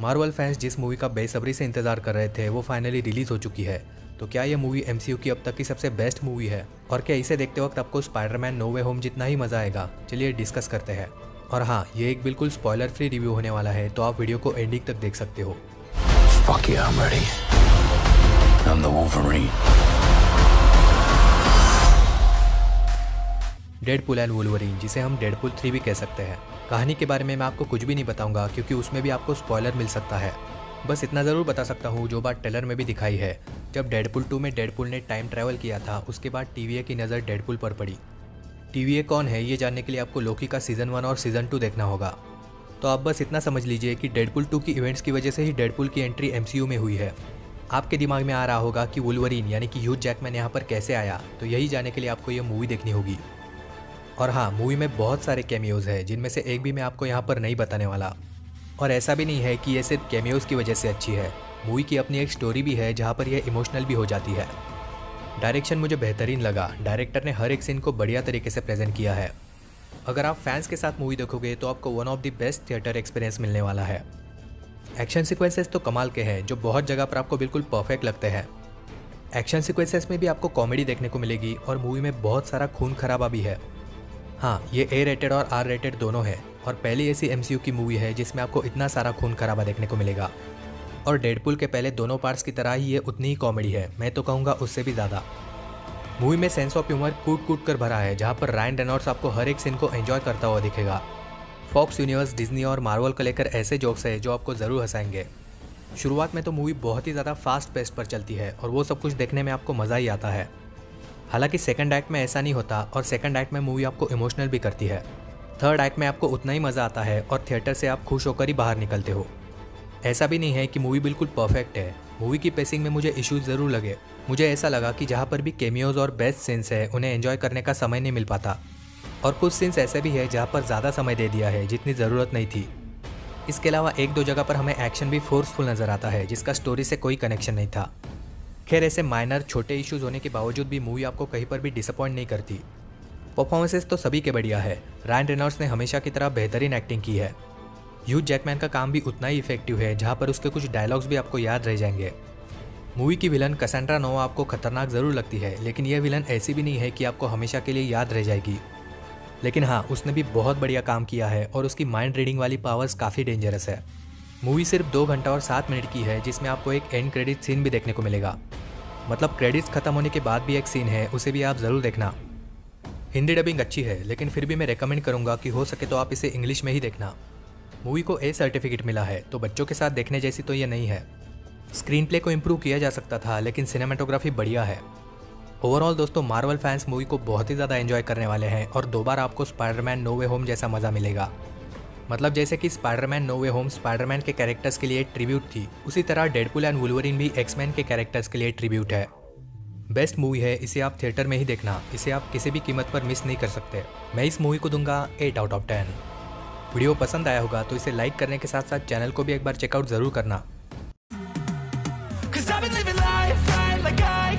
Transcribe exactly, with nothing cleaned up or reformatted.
Marvel fans जिस movie का बेसब्री से इंतजार कर रहे थे वो फाइनली रिलीज हो चुकी है। तो क्या ये मूवी एमसीयू की अब तक की सबसे बेस्ट मूवी है और क्या इसे देखते वक्त आपको स्पाइडरमैन नो वे होम जितना ही मजा आएगा? चलिए डिस्कस करते हैं। और हाँ, ये एक बिल्कुल स्पॉइलर फ्री रिव्यू होने वाला है, तो आप वीडियो को एंडिंग तक देख सकते हो। Fuck yeah, I'm ready. I'm the Wolverine. Deadpool and Wolverine, जिसे हम डेडपुल थ्री भी कह सकते हैं। कहानी के बारे में मैं आपको कुछ भी नहीं बताऊंगा क्योंकि उसमें भी आपको स्पॉइलर मिल सकता है। बस इतना ज़रूर बता सकता हूँ जो बात ट्रेलर में भी दिखाई है। जब डेडपुल टू में डेडपुल ने टाइम ट्रैवल किया था, उसके बाद टीवीए की नज़र डेडपुल पर पड़ी। टीवीए कौन है ये जानने के लिए आपको लोकी का सीज़न वन और सीज़न टू देखना होगा। तो आप बस इतना समझ लीजिए कि डेडपुल टू की इवेंट्स की वजह से ही डेडपुल की एंट्री एमसीयू में हुई है। आपके दिमाग में आ रहा होगा कि वुल्वरीन यानी कि ह्यू जैकमैन यहाँ पर कैसे आया, तो यही जानने के लिए आपको ये मूवी देखनी होगी। और हाँ, मूवी में बहुत सारे कैमियोज़ हैं जिनमें से एक भी मैं आपको यहाँ पर नहीं बताने वाला। और ऐसा भी नहीं है कि ये सिर्फ कैमियोज़ की वजह से अच्छी है, मूवी की अपनी एक स्टोरी भी है जहाँ पर यह इमोशनल भी हो जाती है। डायरेक्शन मुझे बेहतरीन लगा, डायरेक्टर ने हर एक सीन को बढ़िया तरीके से प्रेजेंट किया है। अगर आप फैंस के साथ मूवी देखोगे तो आपको one of the best theatre experience मिलने वाला है। एक्शन सीक्वेंसेस तो कमाल के हैं जो बहुत जगह पर आपको बिल्कुल परफेक्ट लगते हैं। एक्शन सीक्वेंसेस में भी आपको कॉमेडी देखने को मिलेगी और मूवी में बहुत सारा खून खराबा भी है। हाँ, ये ए रेटेड और आर रेटेड दोनों है और पहली ऐसी एमसीयू की मूवी है जिसमें आपको इतना सारा खून खराबा देखने को मिलेगा। और डेडपुल के पहले दोनों पार्ट्स की तरह ही ये उतनी ही कॉमेडी है, मैं तो कहूँगा उससे भी ज़्यादा। मूवी में सेंस ऑफ ह्यूमर कूट कूट कर भरा है, जहाँ पर रायन रेनॉल्ड्स आपको हर एक सीन को एंजॉय करता हुआ दिखेगा। फॉक्स यूनिवर्स, डिज्नी और मार्वल को लेकर ऐसे जोक्स है जो आपको ज़रूर हंसाएंगे। शुरुआत में तो मूवी बहुत ही ज़्यादा फास्ट पेस पर चलती है और वो सब कुछ देखने में आपको मज़ा ही आता है। हालांकि सेकंड एक्ट में ऐसा नहीं होता और सेकंड एक्ट में मूवी आपको इमोशनल भी करती है। थर्ड एक्ट में आपको उतना ही मज़ा आता है और थिएटर से आप खुश होकर ही बाहर निकलते हो। ऐसा भी नहीं है कि मूवी बिल्कुल परफेक्ट है, मूवी की पेसिंग में मुझे इश्यूज ज़रूर लगे। मुझे ऐसा लगा कि जहाँ पर भी कैमियोज और बेस्ट सीन्स है उन्हें एंजॉय करने का समय नहीं मिल पाता, और कुछ सीन्स ऐसे भी है जहाँ पर ज़्यादा समय दे दिया है जितनी ज़रूरत नहीं थी। इसके अलावा एक दो जगह पर हमें एक्शन भी फोर्सफुल नज़र आता है जिसका स्टोरी से कोई कनेक्शन नहीं था। खैर, ऐसे माइनर छोटे इश्यूज होने के बावजूद भी मूवी आपको कहीं पर भी डिसअपॉइंट नहीं करती। परफॉर्मेंसेस तो सभी के बढ़िया है। रायन रेनॉल्ड्स ने हमेशा की तरह बेहतरीन एक्टिंग की है। ह्यू जैकमैन का काम भी उतना ही इफेक्टिव है, जहाँ पर उसके कुछ डायलॉग्स भी आपको याद रह जाएंगे। मूवी की विलन कैसेंड्रा नोवा आपको खतरनाक ज़रूर लगती है, लेकिन यह विलन ऐसी भी नहीं है कि आपको हमेशा के लिए याद रह जाएगी। लेकिन हाँ, उसने भी बहुत बढ़िया काम किया है और उसकी माइंड रीडिंग वाली पावर्स काफ़ी डेंजरस है। मूवी सिर्फ दो घंटा और सात मिनट की है, जिसमें आपको एक एंड क्रेडिट सीन भी देखने को मिलेगा। मतलब क्रेडिट्स खत्म होने के बाद भी एक सीन है, उसे भी आप ज़रूर देखना। हिंदी डबिंग अच्छी है, लेकिन फिर भी मैं रेकमेंड करूँगा कि हो सके तो आप इसे इंग्लिश में ही देखना। मूवी को ए सर्टिफिकेट मिला है, तो बच्चों के साथ देखने जैसी तो ये नहीं है। स्क्रीन प्ले को इम्प्रूव किया जा सकता था, लेकिन सिनेमाटोग्राफी बढ़िया है। ओवरऑल दोस्तों, मार्वल फैंस मूवी को बहुत ही ज़्यादा एंजॉय करने वाले हैं और दोबारा आपको स्पाइडरमैन नो वे होम जैसा मज़ा मिलेगा। मतलब जैसे कि Spiderman no way home Spiderman के कैरेक्टर्स के लिए ट्रिब्यूट थी, उसी तरह डेडपुल एंड वुल्वरीन भी एक्समैन के कैरेक्टर्स के लिए ट्रिब्यूट है। बेस्ट मूवी है, इसे आप थिएटर में ही देखना, इसे आप किसी भी कीमत पर मिस नहीं कर सकते। मैं इस मूवी को दूंगा eight out of ten. Video पसंद आया होगा तो इसे लाइक करने के साथ साथ चैनल को भी एक बार चेकआउट ज़रूर करना।